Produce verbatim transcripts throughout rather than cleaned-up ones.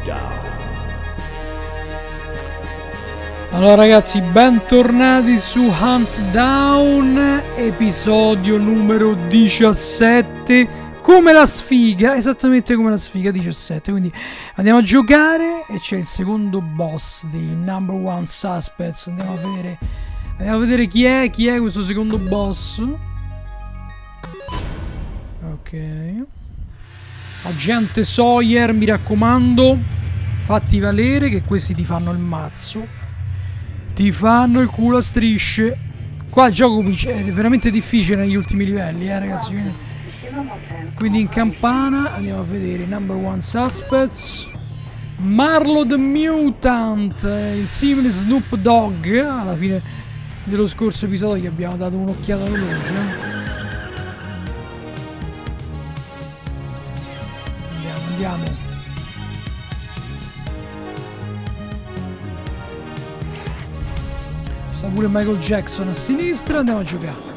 Allora ragazzi, bentornati su Hunt Down, episodio numero diciassette. Come la sfiga, esattamente come la sfiga, diciassette. Quindi andiamo a giocare e c'è il secondo boss dei Number One Suspects. Andiamo a vedere, andiamo a vedere chi è, chi è questo secondo boss. Ok. Agente Sawyer, mi raccomando, fatti valere che questi ti fanno il mazzo. Ti fanno il culo a strisce. Qua il gioco è veramente difficile negli ultimi livelli, eh ragazzi. Quindi in campana andiamo a vedere Number One Suspects. Marlo the Mutant, il simile Snoop Dogg. Alla fine dello scorso episodio gli abbiamo dato un'occhiata veloce. Andiamo, andiamo. Sta pure Michael Jackson a sinistra, andiamo a giocare.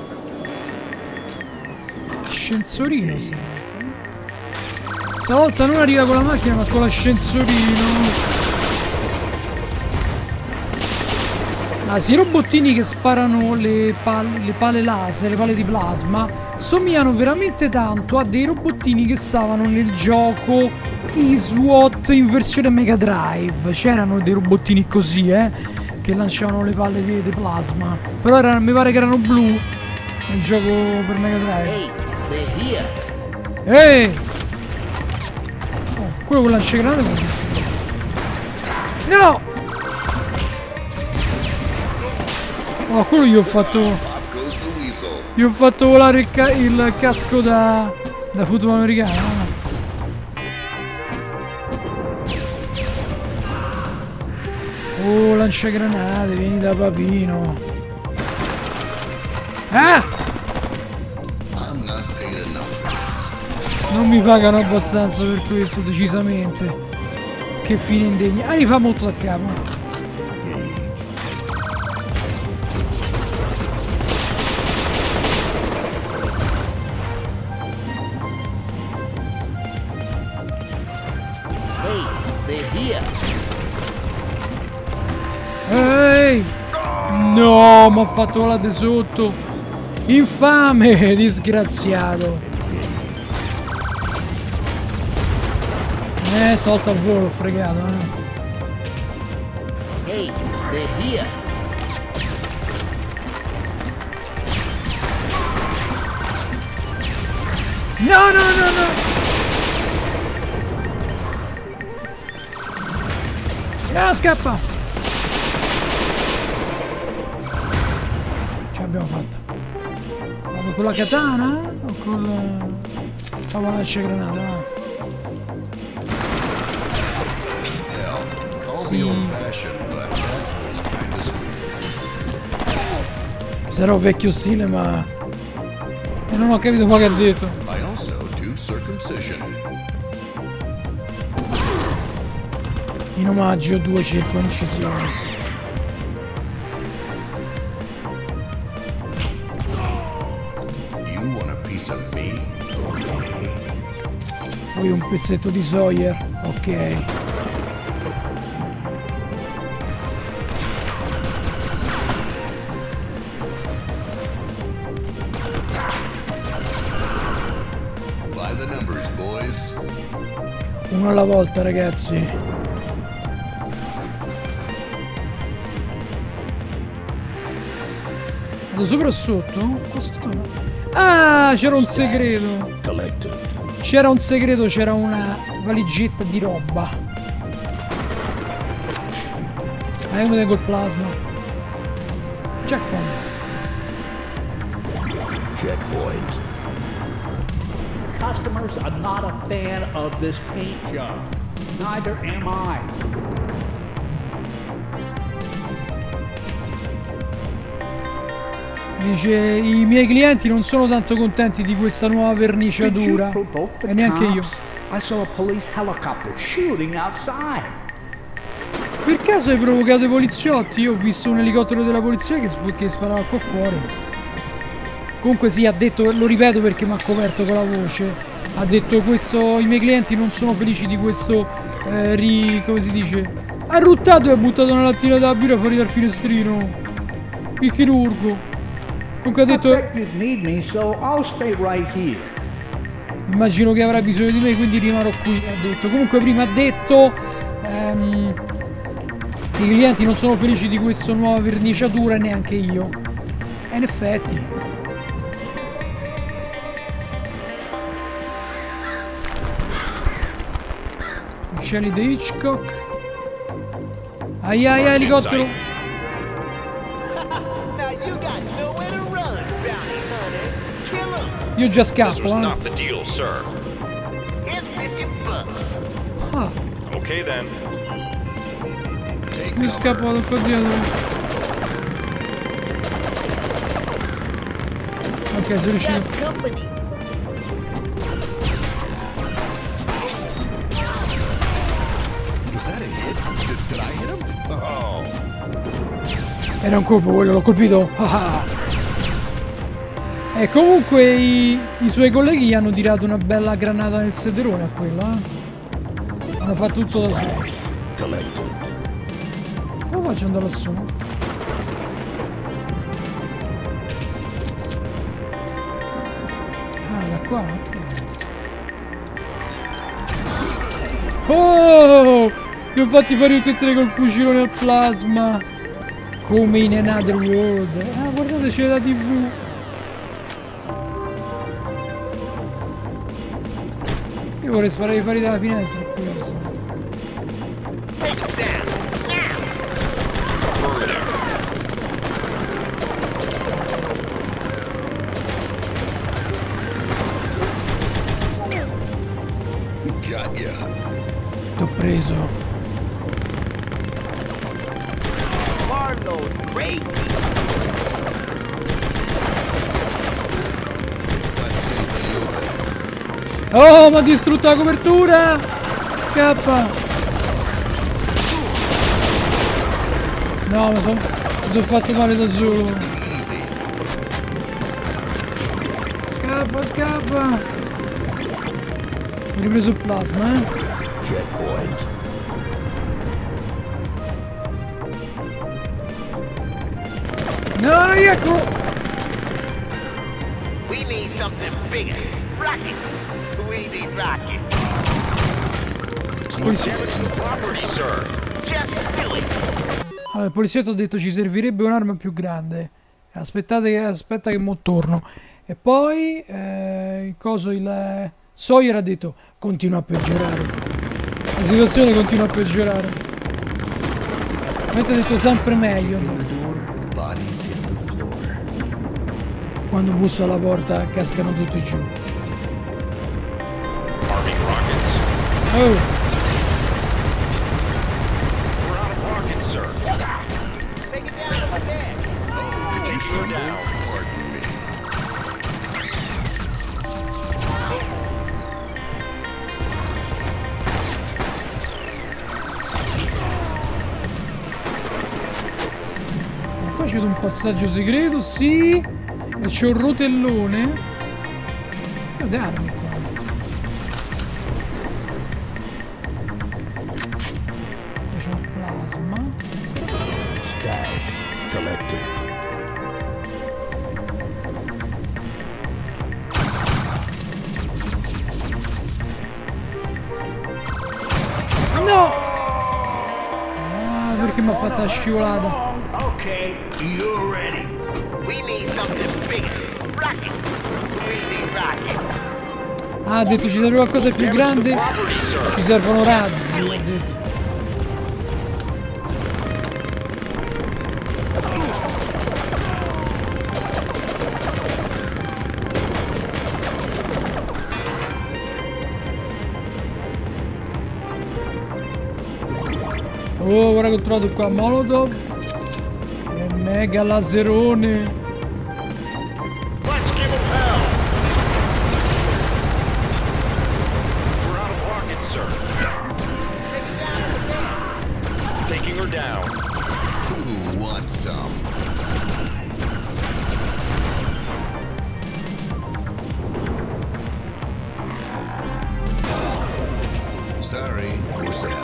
Ascensorino, sì. Stavolta non arriva con la macchina ma con l'ascensorino. Ah sì, i robottini che sparano le pale, le pale laser, le pale di plasma, somigliano veramente tanto a dei robottini che stavano nel gioco i SWAT in versione Mega Drive. C'erano dei robottini così, eh, che lanciavano le palle di, di plasma. Però era, mi pare che erano blu nel gioco per Mega Drive. Ehi! Oh, quello con lanciagranate. No! Oh, quello gli ho fatto. Gli ho fatto volare il, ca il casco da. da football americano. Oh, lanciagranate, vieni da papino. Ah! Non mi pagano abbastanza per questo, decisamente. Che fine indegna. Ah, mi fa molto da capo. Ehi! No, mi ha fatto volare sotto. Infame, disgraziato. Eh, stavolta al volo, l'ho fregato, eh. Hey, they're here. No, no, no, no. No, scappa. Ce l'abbiamo fatta. Vado con la katana o con la... la lanciagranata, va. Sarò vecchio stile, ma e non ho capito qua che ha detto. In omaggio due circoncisioni. Poi un pezzetto di Sawyer, ok. Uno alla volta, ragazzi. Vado sopra o sotto? Ah, c'era un segreto. C'era un segreto, c'era una valigetta di roba. Ah, come tengo il plasma. Checkpoint. Checkpoint. Customers are not a fan of this paint job. Neither am I. Dice, i miei clienti non sono tanto contenti di questa nuova verniciatura. E neanche io. I saw a police helicopter shooting outside. Per caso hai provocato i poliziotti? Io ho visto un elicottero della polizia che, che sparava qua fuori. Comunque sì, ha detto, lo ripeto perché mi ha coperto con la voce. Ha detto questo, i miei clienti non sono felici di questo eh, ri... come si dice? Ha ruttato e ha buttato una lattina da birra fuori dal finestrino. Il chirurgo. Comunque ha detto... need me, so I'll stay right here. Immagino che avrà bisogno di me, quindi rimarrò qui, ha detto. Comunque prima ha detto... Ehm, i clienti non sono felici di questa nuova verniciatura e neanche io. E in effetti. Uccelli di Hitchcock. Ai ai ai, elicottero. Io già scappo, eh. Ah. Okay then. Mi scappo da qua dietro. Ok, sono riuscito. Era un colpo quello, l'ho colpito. E comunque i, i suoi colleghi gli hanno tirato una bella granata nel sederone a quello, eh. Hanno fatto tutto da solo. Come faccio ad andare lassù? Ah, da qua, ok. Oh! Li ho fatti fare tutte col fucilone al plasma. Come in Another World. Ah, guardate, c'è la tivù. Io vorrei sparare i fari dalla finestra. Questo. T'ho preso. Marlo's crazy. Oh, ma ha distrutto la copertura! Scappa! No, mi sono son fatto male da solo. Scappa, scappa! Mi ho ripreso il plasma, eh? Checkpoint. No, no, ecco! We need something bigger. Rocket. We need rocket. Property, sir. Just do it. Allora, il poliziotto ha detto ci servirebbe un'arma più grande. Aspettate che aspetta che mo torno. E poi eh, il coso il Sawyer ha detto continua a peggiorare. La situazione continua a peggiorare. Avete detto sempre meglio. Quando busso alla porta cascano tutti giù. Arming rockets. Oh! We're out of rockets, sir. Take it down over there. Oh, did you We're down. Pardon me. Qua c'è un passaggio segreto, sì. E c'è un rotellone. E ho armi qua. C'è un plasma. Stash collected. No! Ah, perché mi ha fatto la scivolata? Okay, you're ready. We need something bigger. Rocket. We need rocket. Ah, ha detto ci serve qualcosa di più grande. Ci servono razzi, ha detto. Oh, guarda che ho trovato qua Molotov e mega laserone. Let's give him hell. We're out of rockets, sir. Taking her down. Who wants some? Sorry, of course I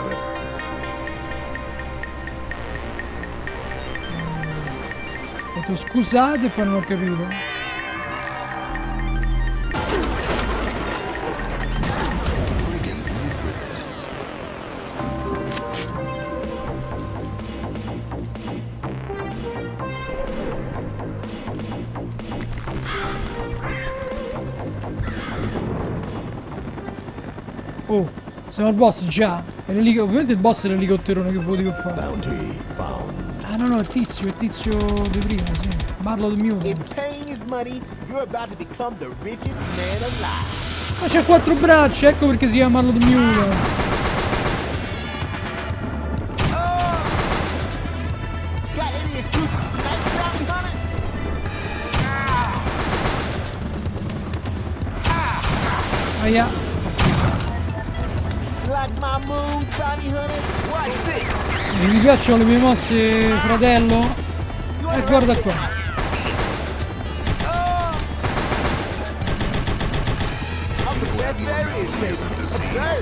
detto scusate e poi non ho capito. Friggin' live for this. Oh, siamo al boss già. È l'elico- ovviamente il boss è l'elicotterone che vuoi che fa. Bounty found. Ah no no, il tizio, il tizio di prima, sì. Marlo del mio. If pain is money, you're about to become the richest man alive. Ma c'ha quattro braccia, ecco perché si chiama Marlo del mio. Got any excuses tonight, bounty hunter? Aia. Like my moon, bounty hunter? Watch this. Mi piacciono le mie mosse, fratello? You E guarda underestimate qua. my- Oh. I'm the best there is, baby. Observe.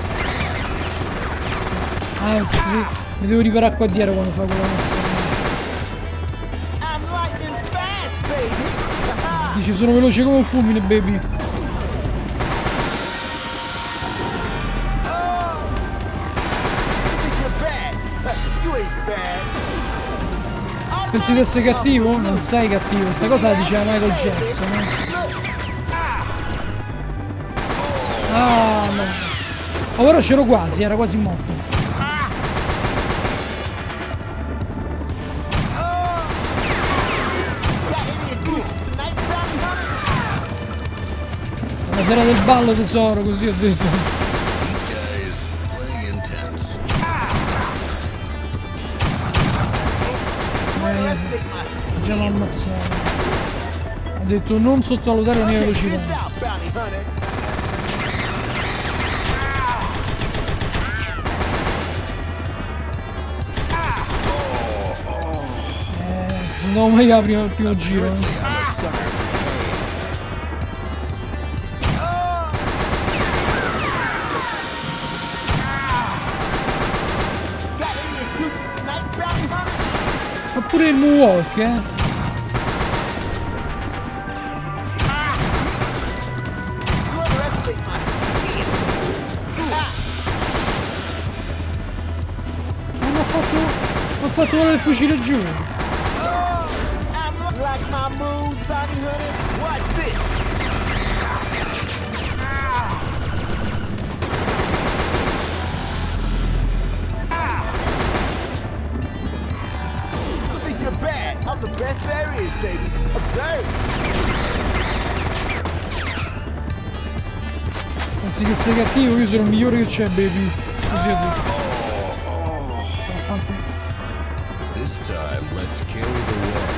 Ah, mi, mi devo riparare qua dietro quando fa quella mossa. I'm lightning fast, baby. Dici sono veloce come un fulmine, baby. Think you're bad. You ain't bad. Pensi di essere cattivo? Non sei cattivo, questa cosa la diceva Michael Jackson, eh? Ah no. Oh, però c'ero quasi, era quasi morto. La sera del ballo tesoro, così ho detto. These guys play intense. Eh, già l'ho ammazzato. Ha detto non sottovalutare la mia velocità. Eh, se non mai la prima, il primo giro. eh. Fa pure il moonwalk, eh. Ma mi ha fatto. Mi ha fatto volare il fucile giù. I'm the best there is, baby. Observe. Pensi che sei cattivo? Io sono il migliore che c'è, baby. Così ho detto. Vaffanculo. This time, let's carry the one.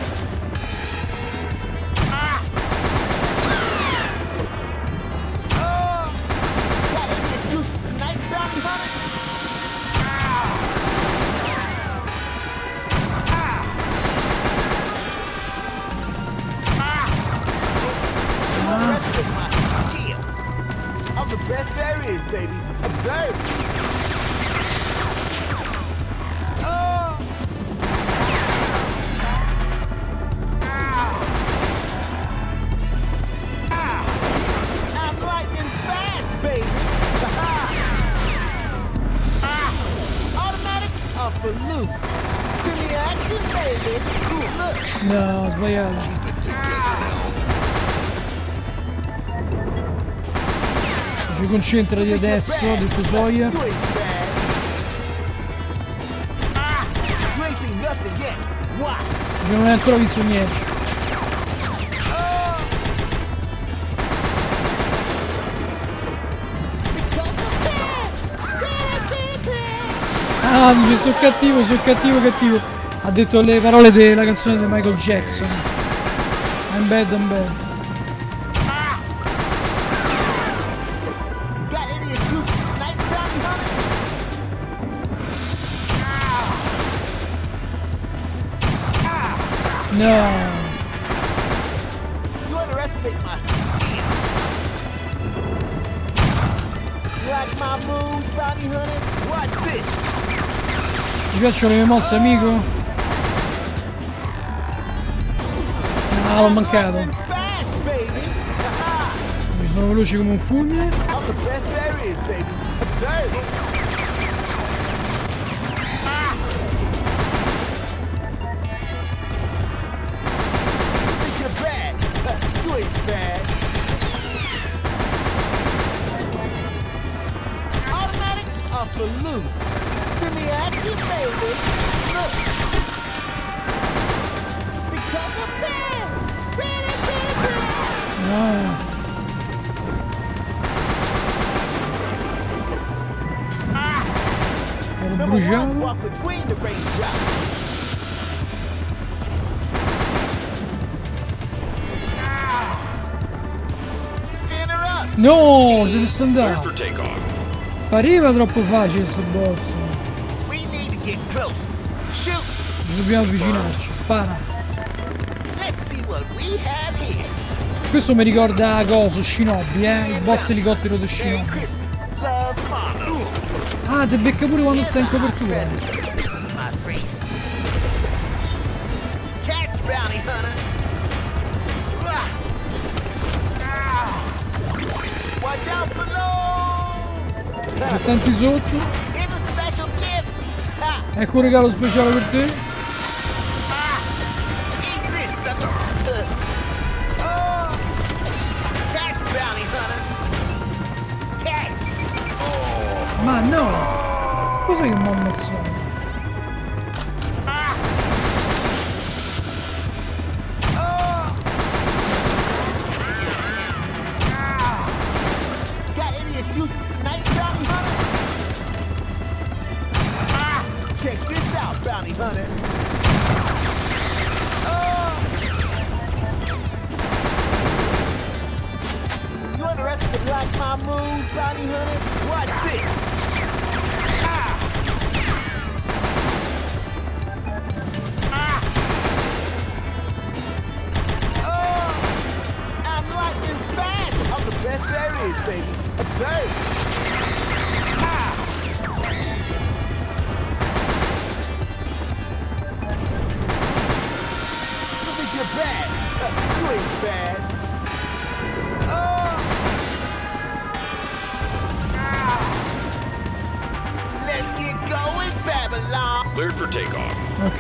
Got any excuses tonight, bounty hunter? Underestimate my skill. I'm the best there is, baby. Observe. Oh. I'm lightning fast, baby. Automatics are for loose. Semi action, baby. Ooh, look. No, ho sbagliato. Keep it together now. Ci concentrati adesso, ha detto Sawyer. You ain't bad. Ah, you ain't seen nothing yet. Watch. Che non hai ancora visto niente. Ah, dice sono cattivo, sono cattivo, cattivo. Ha detto le parole della canzone di Michael Jackson. I'm bad, I'm bad. Got any excuses tonight, bounty hunter? No. You underestimate my skill. You like my moves, bounty hunter? Watch this. Ti piacciono le mie mosse, amico? Ah, l'ho mancato. I'm fast, baby. Haha. Mi sono veloce come un fulmine. I'm the best there is, baby. Observe. Ah. You think you're bad? Uh, you ain't bad. Automatics are for loose. Semi-action, baby. Look. Because of bad. Really, really, really. Ah. Ero Number ones bruciato. walk between the raindrops. Ah. Spin her up. No, se ne sto Cleared andando. for takeoff. Pareva troppo facile sto boss. We need to get close. Shoot. Ci dobbiamo avvicinarci. Spara. Let's see what we have here. Questo mi ricorda Coso, Shinobi, eh? Il boss elicottero di Merry Shinobi. Christmas. Love, Mama. Ah, ti becca pure quando stai in copertura. My friend. Catch bounty hunter. Ah. Ah. Watch out below. C'è tanti sotto. Here's a special gift. Ah. Ecco un regalo speciale per te. Ah. Eat this, sucker. Oh. Catch bounty hunter. Catch. Oh. Ma no! Cos'è che mi ha ammazzato? Ah. Oh. Ah. Got any excuses tonight, bounty hunter? Ah. Check this out, bounty hunter. Oh. You underestimated like my moves, bounty hunter? Watch this. Ah. Ah. Oh. I'm lightning fast. I'm the best there is, baby. Observe. Ah. You think you're bad? Uh, you ain't bad. Oh. Ah. Let's get going, Babylon. Cleared for takeoff. Ok.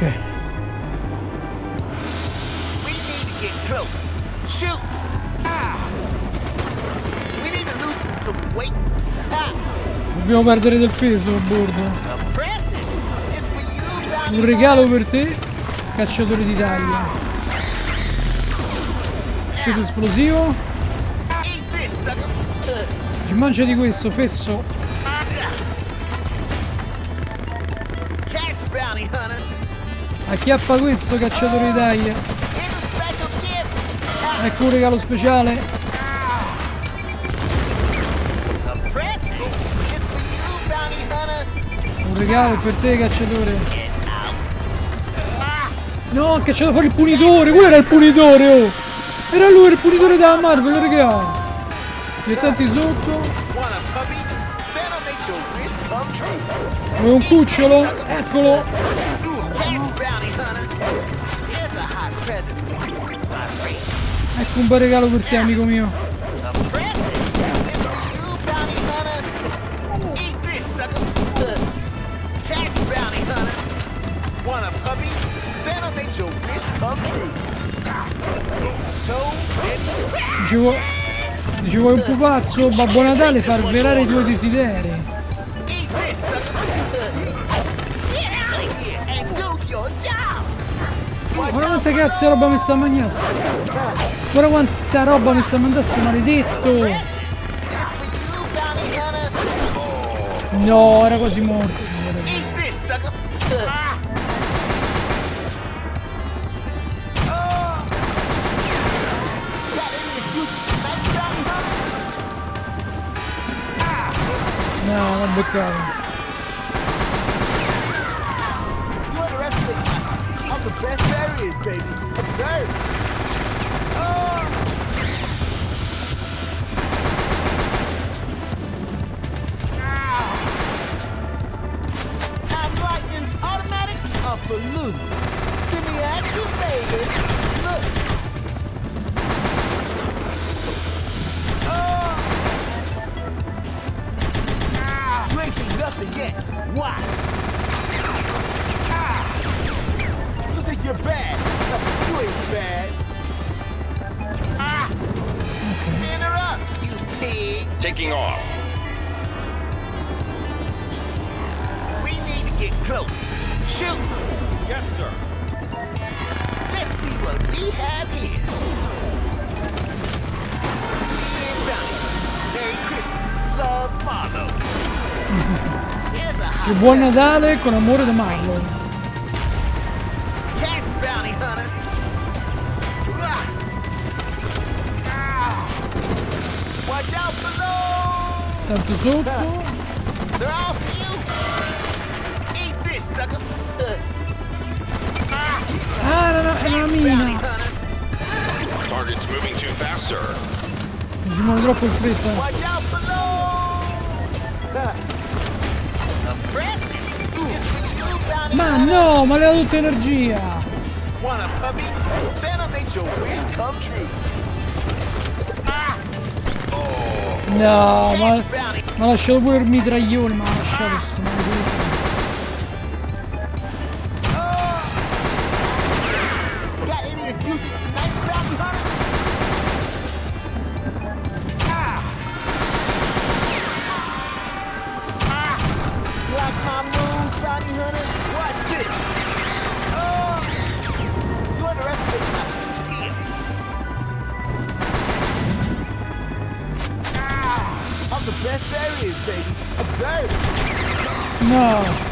We need to get close. Shoot. Ah. We need to loosen some weight. Ah. Dobbiamo perdere del peso a bordo. Impressive. It's for you, bounty Un regalo hunter. per te, cacciatore d'Italia. Peso esplosivo. Eat this, sucker. Uh. Ci mangia di questo, fesso. Catch, bounty hunter. Acchiappa questo, cacciatore d'Italia. Here's a special gift. Ah. Ecco un regalo speciale. Impressive. It's for you, bounty hunter. Un regalo per te, cacciatore. Get out. Ah. No, ha cacciato fuori il punitore. Quello era il punitore, oh. Era lui, il punitore della Marvel, regalo. Gli tanti sotto. Want a puppy? Santa makes your wish come true. Vuoi un cucciolo? Eccolo. Catch, bounty hunter. Here's a hot present for you, my friend. Ecco un bel regalo per te, amico mio. Impressive. It's for you, bounty hunter. Eat this, sucker. Uh. Catch, bounty hunter. Want a puppy? Santa makes your wish come true. So many. Dicevo, dicevo vuoi un pupazzo? Babbo Natale fa avverare i tuoi desideri. Eat this, sucker. Get out of here and do your job. Guarda quanta cazzo di roba mi sta a mangiare. Guarda quanta roba mi sta a mandare sto maledetto. It's for you, bounty hunter. No, era quasi morto. Eat this, sucker. Ah. Oh. Got any excuses tonight, bounty hunter? Ah. No, l'ho beccato. You underestimate us. I'm the best there is, baby. Observe. Oh. Ah. I'm lightning automatics are for loose. Give me action, baby. Look. nothing yet. Why? Ah! You think you're bad? No, you ain't bad. Ah! Man her up, you pig. Taking off. We need to get close. Shoot! Yes, sir. Let's see what we have here. Dear Bounty, Merry Christmas. Love, Marlo. Here's a hot E buon dog. Natale con amore da Marlon. Cat Bounty Hunter. Ah. Ah. Watch out below. Tanto sotto. They're all for you. Eat this, sucker. Uh. Ah. Ah, no, no, è una Bounty mina. Hunter. Target's moving too fast, sir. Mi si muove troppo in fretta. Watch out below. Uh. A present. It's for you, Bounty Ma Hunter. no, ma le ha tutta energia. Want a puppy? Santa made your wish come true. Ah. No, ma Bounty. mi ha lasciato pure il mitraglione, ma ha lasciato sto maledetto. Got any excuses tonight, Bounty Hunter? Ah. Ah. Like my moves, Bounty Hunter? Watch this. Oh. You underestimate my skill. Ah. I'm the best there is, baby. Observe. No.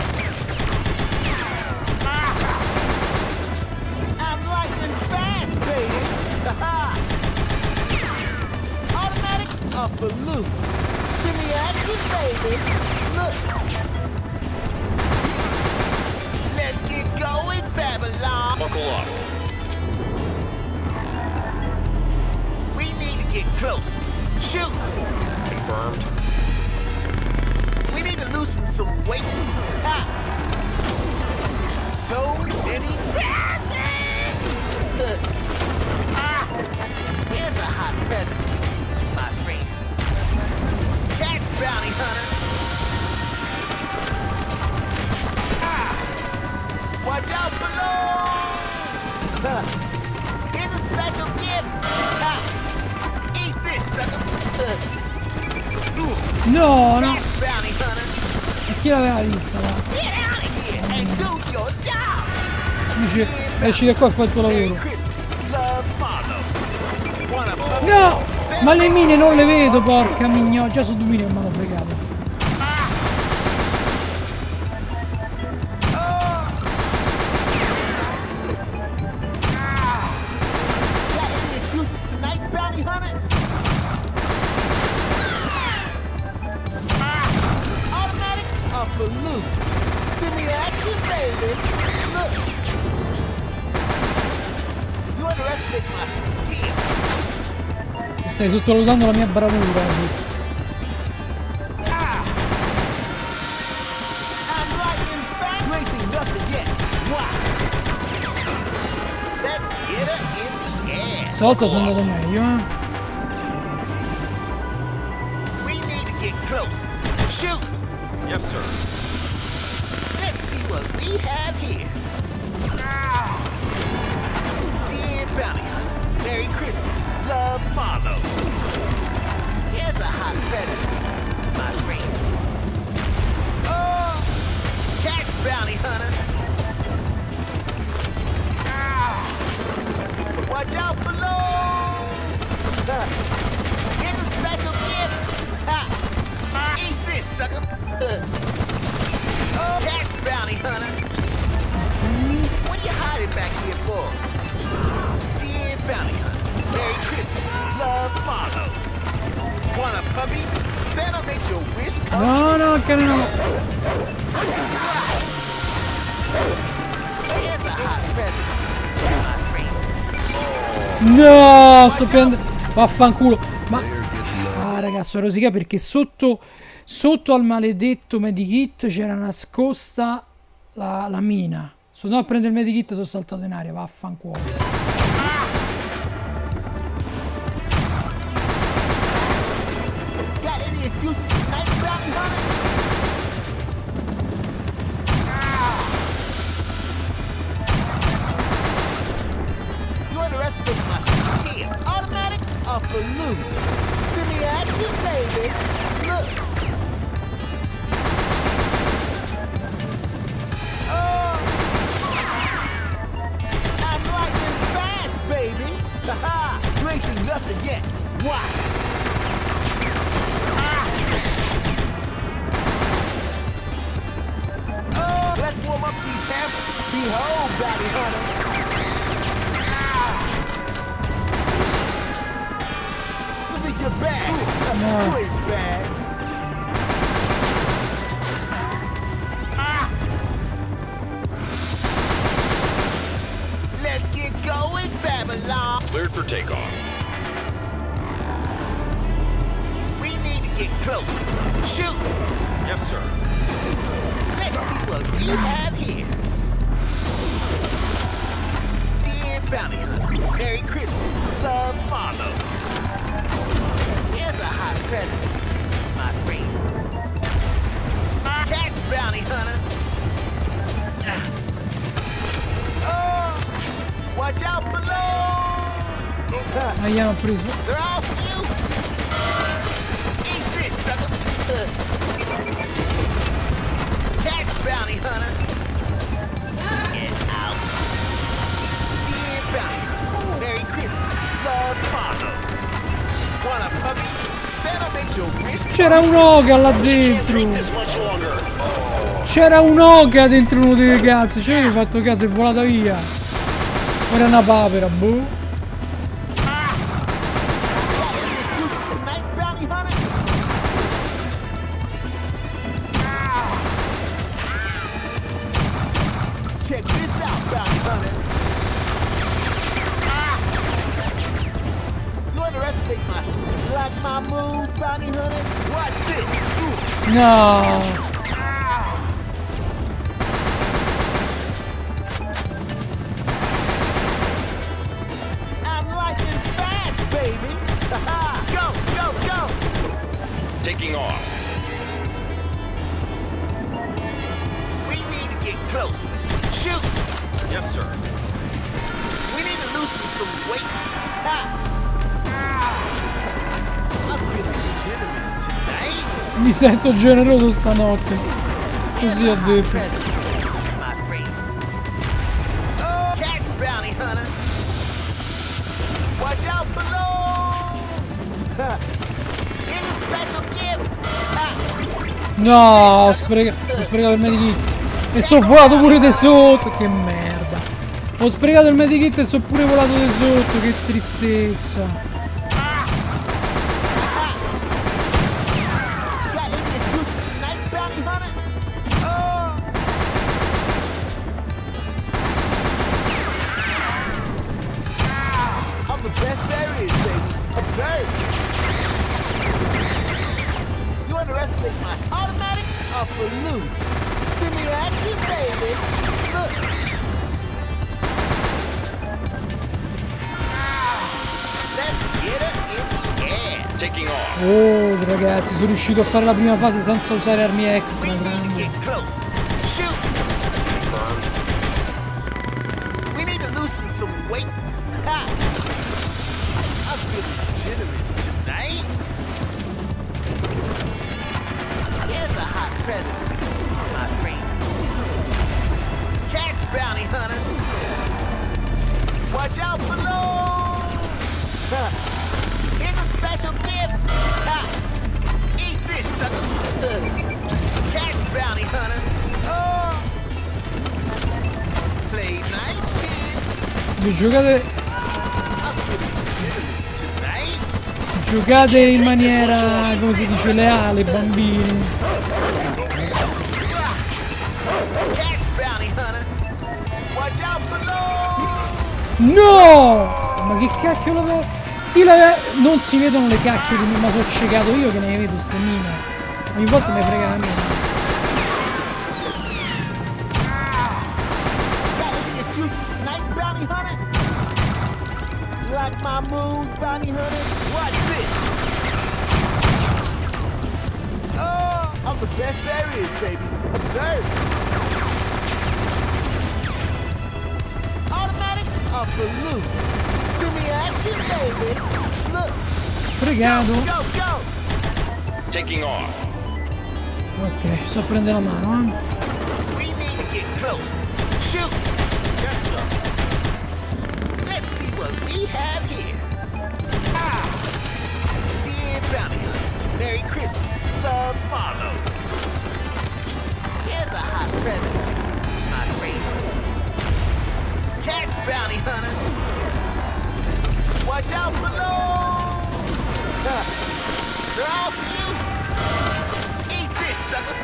I'm lightning fast, baby. Automatics are for loose. Give me action, baby. Look. Let's get going, Babylon. Buckle up. We need to get close. Shoot. Confirmed. We need to loosen some weight. Ha. So many presents. Ah. Here's a hot present, my friend. Cat Bounty Hunter. Ah. Watch out below. Huh. Here's a special gift. Ah. Eat this, sucker. Uh. Ooh. No, no. Cat Bounty Hunter. E chi l'aveva vista? Va? Get out of here and do your job. Dice, esci da qua e fai il tuo Merry lavoro. Christmas. Love, Marlo. Wanna puppy? No! Ma le mine non le vedo, Santa Claus. porca migno. Già sono due mine che mi hanno fregato. Got any excuses tonight, Bounty Hunter? Ah. Automatics are for loose. Give me action, baby. Look. You underestimate my skill. Stai sottovalutando la mia bravura. Ah. I'm lightning fast. You ain't seen nothing yet. Why? Let's get her in the air. Stavolta sono andato meglio, eh. We need to get close. Shoot. Yes, sir. Let's see what we have here. Ah. Dear Bounty Hunter, Merry Christmas. Love, Marlo. Here's a hot present, my friend. Oh, Cat Bounty Hunter. Ah. Watch out below. Huh. Here's a special gift. Ha. Eat this, sucker. Huh. Oh, Cat Bounty Hunter. What are you hiding back here for? Dear Bounty Hunter, Merry Christmas. Love, Marlo. Want a puppy? Santa made your wish come No, no, che no. Here's a hot present, my friend. No, sto prendendo. Vaffanculo. Ma. Ah, ragazzi, ho rosicato perché sotto. Sotto al maledetto medikit c'era nascosta la, la mina. Sono andato a prendere il medikit e sono saltato in aria. Vaffanculo. Got any excuses tonight, Bounty Hunter? Let's warm up these hammers. Behold, bounty hunters. Look at your bag. No. Great bag. Let's get going, Babylon. Cleared for takeoff. We need to get close. Shoot. Yes, sir. Let's see what we have here. Dear bounty hunter, Merry Christmas. Love, Marlo. Here's a hot present, my friend. Catch, bounty hunter. Oh, watch out below. Ah, gli hanno preso. They're all for you. Eat this, sucker. Catch, bounty hunter. Get out. Dear bounty hunter, Merry Christmas. Love, Marlo. Want a puppy? Santa makes your wish. C'era un'oca là dentro. This much longer. C'era un'oca dentro uno dei cazzi. Ci avevi fatto caso, è volata via. Era una papera, boh. Tonight, bounty hunter. Check this out, bounty hunter. You underestimate my like my moves, bounty hunter. Watch this. Ooh. No. I'm lightning fast, baby. Go, go, go. Taking off. We need to get close. Shoot. Yes, sir. We need to loosen some weight. Ha. I'm feeling generous tonight. Mi sento generoso stanotte. Così ho detto. Present, my friend. Oh, catch, bounty hunter. Watch out below. Here's a special gift. Ha. No, ho sprecato, ho sprecato il medikit. E sono volato pure di sotto. Che merda. Ho sprecato il medikit e sono pure volato di sotto. Che tristezza. Got any excuse tonight, bounty hunter? Oh. I'm the best there is, baby. Observe. You underestimate my automatics are for loose. Give me action, baby. Look. Let's get it in the air. Taking off. Oh ragazzi, sono riuscito a fare la prima fase senza usare armi extra. We need to Grande. get close. Shoot. Confirmed. We need to loosen some weight. Ha. I'm feeling generous tonight. Here's a hot present, my friend. Catch, bounty hunter. Watch out below. Ha. Here's a special gift. Ha. Eat this, sucker. Catch, bounty hunter. Oh. Play nice, kids. Voi giocate, I'm feeling generous tonight. giocate in maniera, come si dice, leale, bambini. Catch, bounty hunter. Watch out below. No! Ma che cacchio l'avevo... Chi l'aveva... Non si vedono le cacchie di me, ma sono scegato io che ne vedo ste mine. Ogni volta mi frega la mia. Got any excuses tonight, bounty hunter? Like my moves, bounty hunter? Watch this. Oh, I'm the best there is, baby. Observe. Automatics are for loose. Give me action, baby. Look. Fregato. Go, go. Taking off. Ok, sto a prendere la mano, eh. We need to get close. Shoot. Yes, sir. Let's see what we have here. Ah. Dear bounty hunter, Merry Christmas. Love, Marlo. Here's a hot present, out below! They're all for you! Eat this, sucker!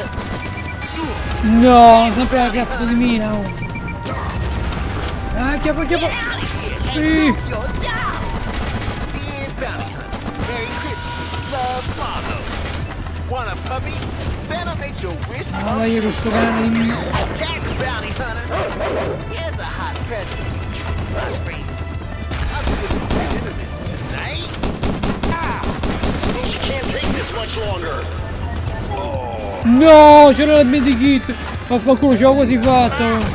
No, sempre la cazzo di mina. Oh. Ah, chiappa, chiappa. Get out of here and Sì. do your job! Dear Bounty Hunter, Merry Christmas, love Marlo. Want a puppy? Santa makes your wish Ah, come dai, true. questo cane di mina. Catch Bounty Hunter! Here's a hot present for you, my friend. I'm feeling generous tonight. She can't take this much longer. No, c'era il medikit. Vaffanculo, ce l'ho quasi fatta.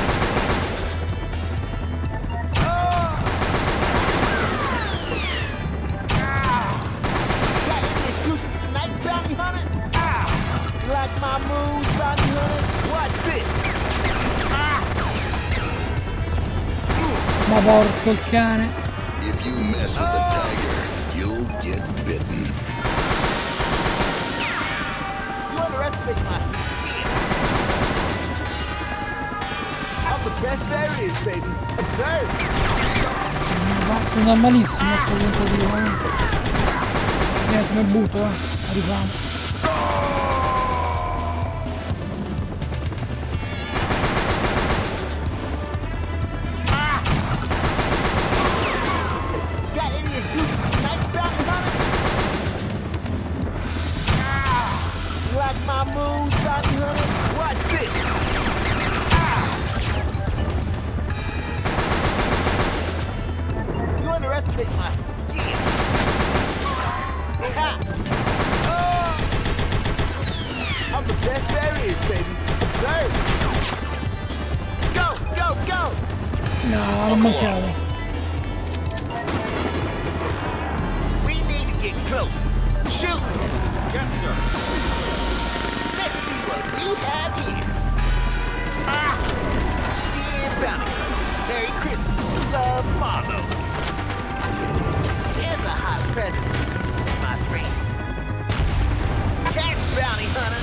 Got any excuses tonight, Bounty Hunter? Ah! You like my moves, Bounty Hunter? Watch this! Ma porco il cane. If you mess with the tiger, you'll get bitten. You underestimate my skin. I'm the best there is, baby. Observe. Ma sono malissimo a sto punto di vista. Niente, mi butto, eh. Arriviamo. Got any excuses tonight, Bounty Hunter? Ah! You like my moves, Bounty Hunter? Watch this! Ah! You underestimate my skin. Ha! Oh! I'm the best there is, baby. Observe. Go, go, go! No, non mancava. We need to get close. Shoot! Yes, sir. Let's see what we have here. Ah! Dear Bounty Hunter, Merry Christmas, love Marlo. Here's a hot present for you, my friend. Catch Bounty Hunter.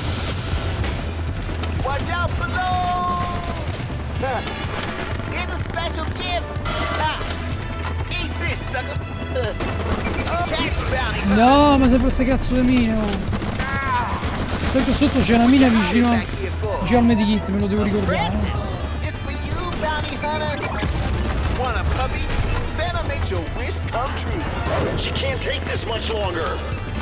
Watch out below! Huh. Here's a special gift. Ah! Eat this, sucker. Huh. Catch Bounty Hunter. No, ma sempre queste cazzo di mine. Oh. Tanto sotto c'è una mina vicino, Back here for? vicino al medikit, me lo devo ricordare. Present. Eh. It's for you, Bounty Hunter. Want a puppy? Santa makes your wish come true. She can't take this much longer.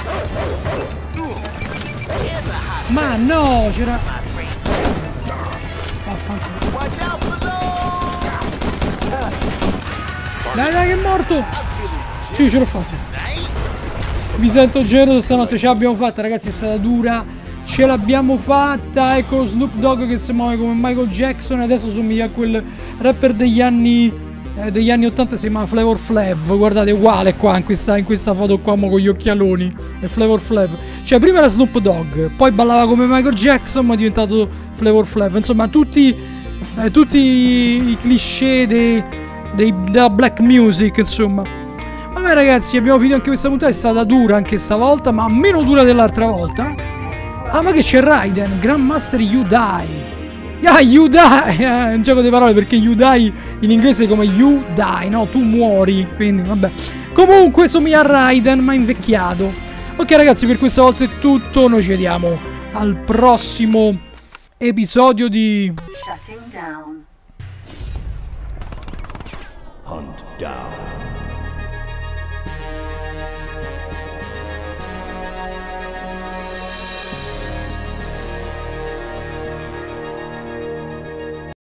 Here's a hot Ma no, c'era. my friend. Vaffanculo. Watch out below! Dai, dai, che è morto! I'm feeling Sì, ce l'ho fatta. nice. Mi sento generoso stanotte, ce l'abbiamo fatta, ragazzi, è stata dura. Ce l'abbiamo fatta. Ecco Snoop Dogg che si muove come Michael Jackson e adesso somiglia a quel rapper degli anni eh, degli anni ottanta, si chiama Flavor Flav. Guardate, uguale qua in questa, in questa foto qua mo con gli occhialoni. È Flavor Flav. Cioè prima era Snoop Dogg, poi ballava come Michael Jackson, ma è diventato Flavor Flav. Insomma, tutti eh, tutti i cliché dei, dei, della black music, insomma. Vabbè ragazzi, abbiamo finito anche questa puntata, è stata dura anche stavolta, ma meno dura dell'altra volta. Ah, ma che c'è Raiden, Grandmaster You Die. Ah, You Die, è un gioco di parole perché You Die in inglese è come You Die, no? Tu muori, quindi vabbè. Comunque somiglia a Raiden, ma invecchiato. Ok ragazzi, per questa volta è tutto, noi ci vediamo al prossimo episodio di... Shutting down. Hunt down.